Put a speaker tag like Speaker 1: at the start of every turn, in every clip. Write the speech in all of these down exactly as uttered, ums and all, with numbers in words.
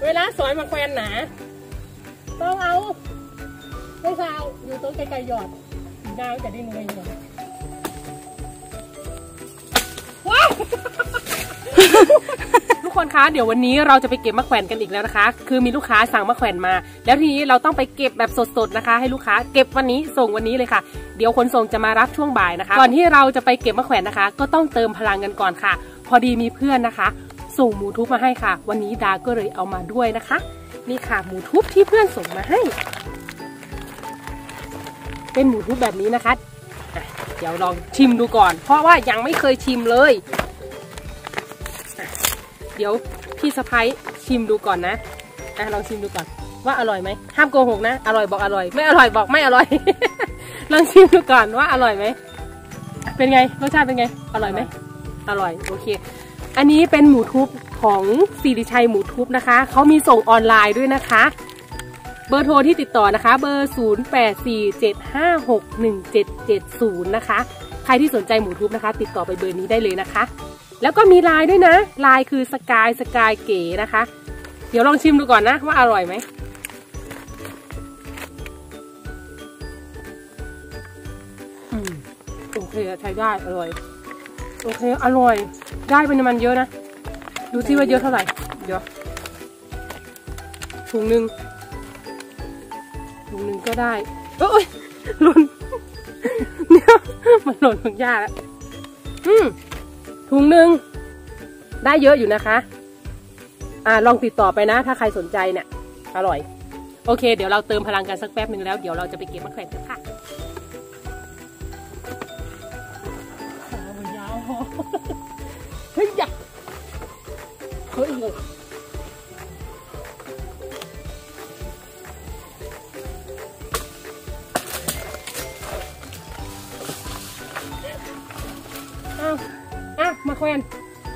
Speaker 1: เวลาสอยมาแควนหนาต้องเอาไม่ใช่เอาอยู่ตรงไกลๆหยอดดาวจะได้เนยหยอดว้าวทุกคนคะเดี๋ยววันนี้เราจะไปเก็บมะแขวนกันอีกแล้วนะคะคือมีลูกค้าสั่งมะแขวนมาแล้วทีนี้เราต้องไปเก็บแบบสดๆนะคะให้ลูกค้าเก็บวันนี้ส่งวันนี้เลยค่ะเดี๋ยวคนส่งจะมารับช่วงบ่ายนะคะก่อนที่เราจะไปเก็บมะแขวนนะคะก็ต้องเติมพลังกันก่อนค่ะพอดีมีเพื่อนนะคะส่งหมูทุบมาให้ค่ะวันนี้ดาก็เลยเอามาด้วยนะคะนี่ค่ะหมูทุบที่เพื่อนส่งมาให้เป็นหมูทุบแบบนี้นะคะเดี๋ยวลองชิมดูก่อนเพราะว่ายังไม่เคยชิมเลยเดี๋ยวพี่สะพ้ายชิมดูก่อนนะอ่ะลองชิมดูก่อนว่าอร่อยไหมห้ามโกหกนะอร่อยบอกอร่อยไม่อร่อยบอกไม่อร่อย ลองชิมดูก่อนว่าอร่อยไหมเป็นไงรสชาติเป็นไงอร่อยไหมอร่อยโอเคอันนี้เป็นหมูทุบของสิริชัยหมูทุบนะคะเขามีส่งออนไลน์ด้วยนะคะเบอร์โทรที่ติดต่อนะคะเบอร์ศูนย์ แปด สี่ เจ็ด ห้า หก หนึ่ง เจ็ด เจ็ด ศูนย์นะคะใครที่สนใจหมูทุบนะคะติดต่อไปเบอร์นี้ได้เลยนะคะแล้วก็มีไลน์ด้วยนะไลน์คือสกายสกายเก๋นะคะเดี๋ยวลองชิมดูก่อนนะว่าอร่อยไหมอืมโอเคใช้ได้อร่อยโอเคอร่อยได้เป็นมันเยอะนะดูซิว่าเยอะเท่าไหร่เดี๋ยวถุงหนึ่งถุงหนึ่งก็ได้เอ้ยหล่นเนี่ยมันหล่นถุงหญ้าแล้วอืมถุงหนึ่งได้เยอะอยู่นะคะอ่าลองติดต่อไปนะถ้าใครสนใจเนี่ยอร่อยโอเคเดี๋ยวเราเติมพลังกันสักแป๊บหนึ่งแล้วเดี๋ยวเราจะไปเก็บมะแขวนกันค่ะขามันยาวพอเฮ้ยยักเฮ้ยเลยอ้าวอ่ะมาแขวน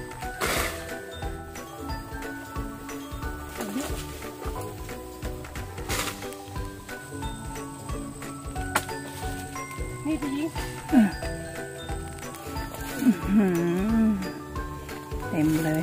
Speaker 1: นี่พี่ยิง
Speaker 2: เต็มเลย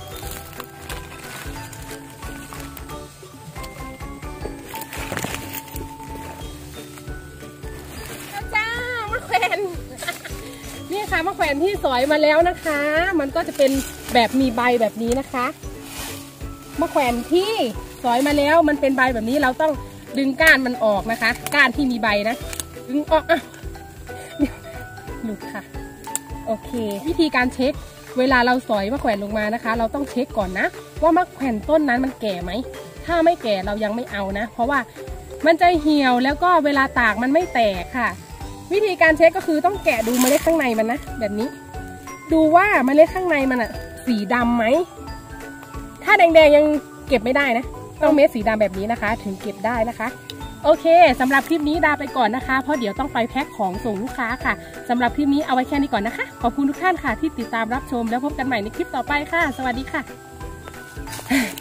Speaker 1: จ้ามะแขวนนี่ค่ะมะแขวนที่สอยมาแล้วนะคะมันก็จะเป็นแบบมีใบแบบนี้นะคะมะแขวนที่สอยมาแล้วมันเป็นใบแบบนี้เราต้องดึงก้านมันออกนะคะก้านที่มีใบนะดึงออกอ่ะหลุดค่ะโอเควิธีการเช็คเวลาเราสอยมะแขวนลงมานะคะเราต้องเช็คก่อนนะว่ามะแขวนต้นนั้นมันแก่ไหมถ้าไม่แก่เรายังไม่เอานะเพราะว่ามันจะเหี่ยวแล้วก็เวลาตากมันไม่แตกค่ะวิธีการเช็คก็คือต้องแกะดูเมล็ดข้างในมันนะแบบนี้ดูว่าเมล็ดข้างในมันอะสีดำไหมถ้าแดงๆยังเก็บไม่ได้นะต้องเม็ดสีดำแบบนี้นะคะถึงเก็บได้นะคะโอเคสำหรับคลิปนี้ดาไปก่อนนะคะเพราะเดี๋ยวต้องไปแพ็คของส่งลูกค้าค่ะสำหรับคลิปนี้เอาไว้แค่นี้ก่อนนะคะขอบคุณทุกท่านค่ะที่ติดตามรับชมแล้วพบกันใหม่ในคลิปต่อไปค่ะสวัสดีค่ะ